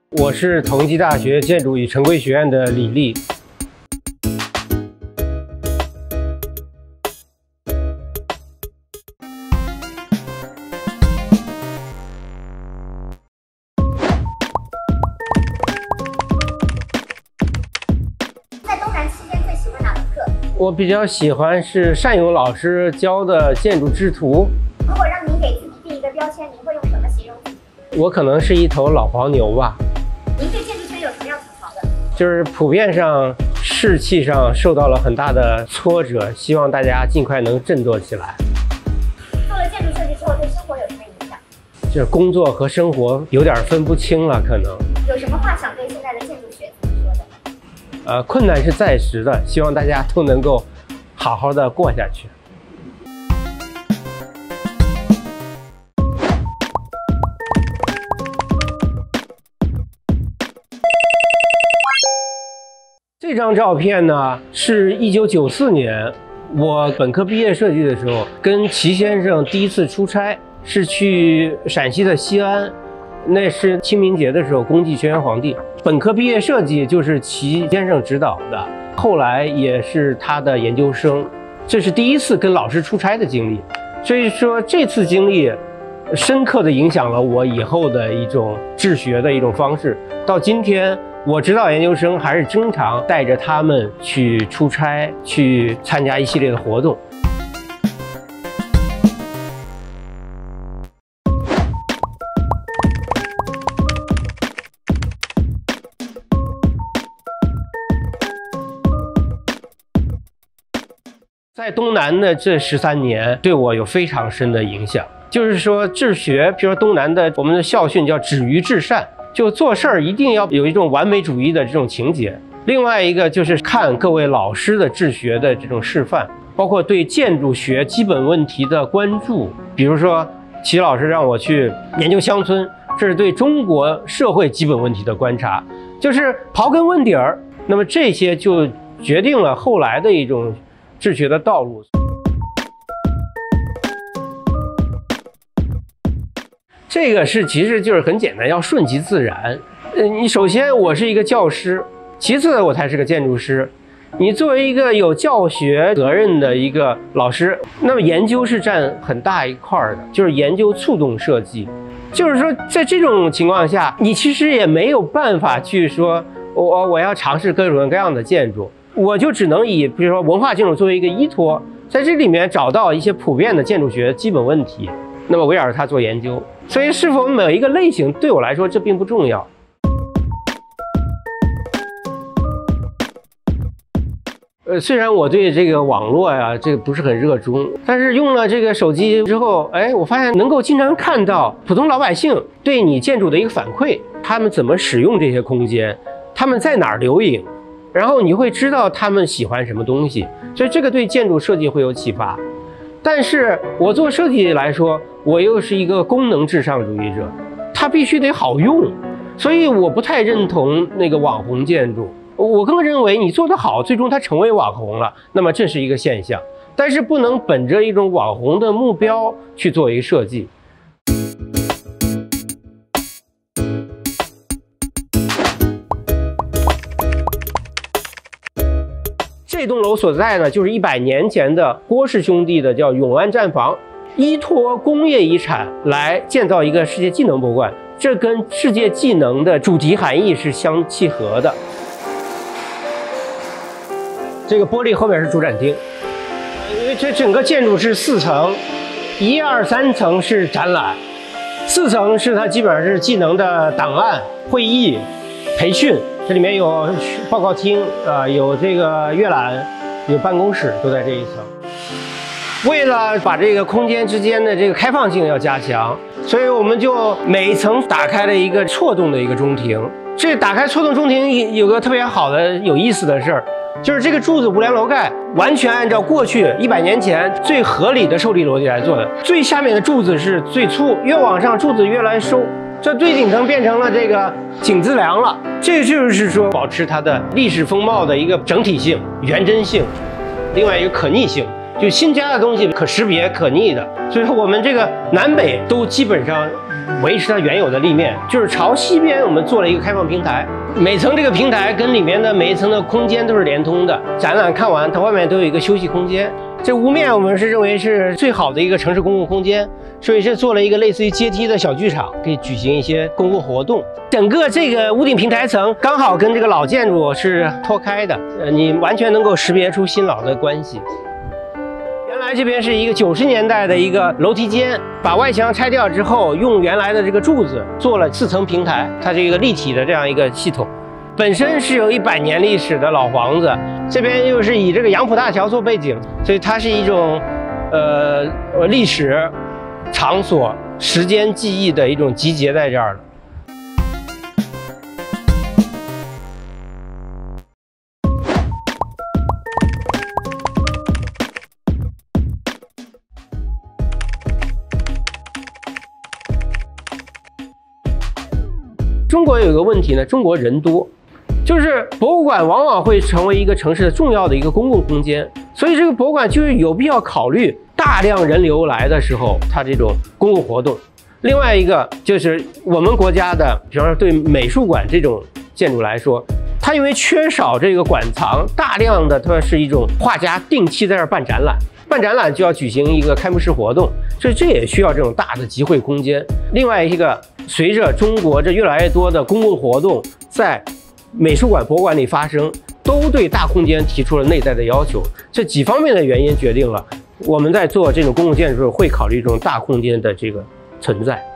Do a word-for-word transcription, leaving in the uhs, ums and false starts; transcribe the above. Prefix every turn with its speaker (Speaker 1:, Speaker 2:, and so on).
Speaker 1: 我是同济大学建筑与城规学院的李丽。
Speaker 2: 在东南期间最喜欢哪门课？
Speaker 1: 我比较喜欢是单勇老师教的建筑制图。
Speaker 2: 如果让您给自己定一个标签，您会用什么形容自己？
Speaker 1: 我可能是一头老黄牛吧。
Speaker 2: 您对建筑圈有什么要吐槽的？
Speaker 1: 就是普遍上士气上受到了很大的挫折，希望大家尽快能振作起来。
Speaker 2: 做了建筑设计之后，对生活有什么影响？
Speaker 1: 就是工作和生活有点分不清了，可能。
Speaker 2: 有什么话想对现在的建筑学子说的？
Speaker 1: 呃，困难是暂时的，希望大家都能够好好的过下去。这张照片呢，是一九九四年我本科毕业设计的时候，跟齐先生第一次出差，是去陕西的西安，那是清明节的时候，公祭轩辕皇帝。本科毕业设计就是齐先生指导的，后来也是他的研究生，这是第一次跟老师出差的经历。所以说这次经历深刻地影响了我以后的一种治学的一种方式。到今天，我指导研究生还是经常带着他们去出差，去参加一系列的活动。在东南的这十三年，对我有非常深的影响。就是说，治学，比如说东南的我们的校训叫“止于至善”，就做事儿一定要有一种完美主义的这种情节。另外一个就是看各位老师的治学的这种示范，包括对建筑学基本问题的关注。比如说，齐老师让我去研究乡村，这是对中国社会基本问题的观察，就是刨根问底儿。那么这些就决定了后来的一种治学的道路。这个是其实就是很简单，要顺其自然。呃，你首先我是一个教师，其次我才是个建筑师。你作为一个有教学责任的一个老师，那么研究是占很大一块的，就是研究促动设计。就是说，在这种情况下，你其实也没有办法去说我我要尝试各种各样的建筑，我就只能以比如说文化建筑作为一个依托，在这里面找到一些普遍的建筑学基本问题，那么围绕着它做研究。所以是否每一个类型对我来说这并不重要。呃，虽然我对这个网络呀这个不是很热衷，但是用了这个手机之后，哎，我发现能够经常看到普通老百姓对你建筑的一个反馈，他们怎么使用这些空间，他们在哪儿留影，然后你会知道他们喜欢什么东西，所以这个对建筑设计会有启发。但是我做设计来说，我又是一个功能至上主义者，它必须得好用，所以我不太认同那个网红建筑。我更认为你做得好，最终它成为网红了，那么这是一个现象，但是不能本着一种网红的目标去做一个设计。这栋楼所在呢，就是一百年前的郭氏兄弟的叫永安站房，依托工业遗产来建造一个世界技能博物馆，这跟世界技能的主题含义是相契合的。这个玻璃后面是主展厅，因为这整个建筑是四层，一二三层是展览，四层是它基本上是技能的档案、会议、培训。这里面有报告厅，呃，有这个阅览，有办公室，都在这一层。为了把这个空间之间的这个开放性要加强，所以我们就每一层打开了一个错动的一个中庭。这打开错动中庭有个特别好的、有意思的事儿，就是这个柱子五连楼盖完全按照过去一百年前最合理的受力逻辑来做的。最下面的柱子是最粗，越往上柱子越来收。这最顶层变成了这个井字梁了，这就是说保持它的历史风貌的一个整体性、原真性，另外一个可逆性，就新加的东西可识别、可逆的。所以说我们这个南北都基本上维持它原有的立面，就是朝西边我们做了一个开放平台，每层这个平台跟里面的每一层的空间都是连通的。展览看完，它外面都有一个休息空间。这屋面我们是认为是最好的一个城市公共空间，所以是做了一个类似于阶梯的小剧场，可以举行一些公共活动。整个这个屋顶平台层刚好跟这个老建筑是脱开的，呃，你完全能够识别出新老的关系。原来这边是一个九十年代的一个楼梯间，把外墙拆掉之后，用原来的这个柱子做了四层平台，它是一个立体的这样一个系统。本身是有一百年历史的老房子，这边又是以这个杨浦大桥做背景，所以它是一种，呃，历史、场所、时间记忆的一种集结在这儿了。中国有一个问题呢，中国人多。就是博物馆往往会成为一个城市的重要的一个公共空间，所以这个博物馆就是有必要考虑大量人流来的时候，它这种公共活动。另外一个就是我们国家的，比方说对美术馆这种建筑来说，它因为缺少这个馆藏，大量的它是一种画家定期在这儿办展览，办展览就要举行一个开幕式活动，所以这也需要这种大的集会空间。另外一个，随着中国这越来越多的公共活动在美术馆、博物馆里发生，都对大空间提出了内在的要求。这几方面的原因决定了我们在做这种公共建筑的时候，会考虑这种大空间的这个存在。